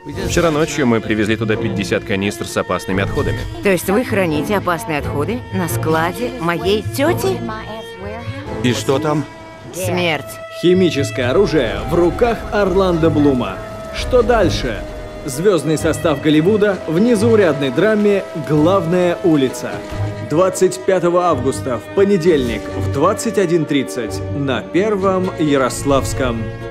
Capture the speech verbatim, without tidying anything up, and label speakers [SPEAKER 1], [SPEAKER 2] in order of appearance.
[SPEAKER 1] Вчера ночью мы привезли туда пятьдесят канистр с опасными отходами.
[SPEAKER 2] То есть вы храните опасные отходы на складе моей тети?
[SPEAKER 3] И что там?
[SPEAKER 2] Смерть.
[SPEAKER 4] Химическое оружие в руках Орландо Блума. Что дальше? Звездный состав Голливуда в незаурядной драме «Главная улица». двадцать пятого августа в понедельник в двадцать один тридцать на Первом Ярославском.